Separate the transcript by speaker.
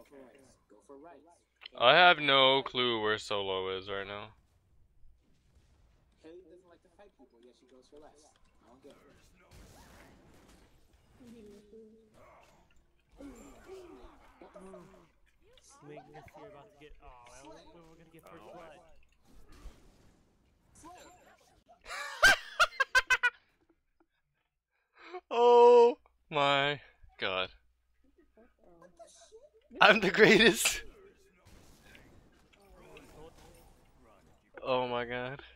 Speaker 1: I have no clue where Solo is right now.
Speaker 2: Haley doesn't like to fight people, yet she goes for less. I don't get it.
Speaker 3: Magnus, you're about to get. Oh, we're gonna get first blood.
Speaker 1: Oh my god. I'm the greatest. Oh my god.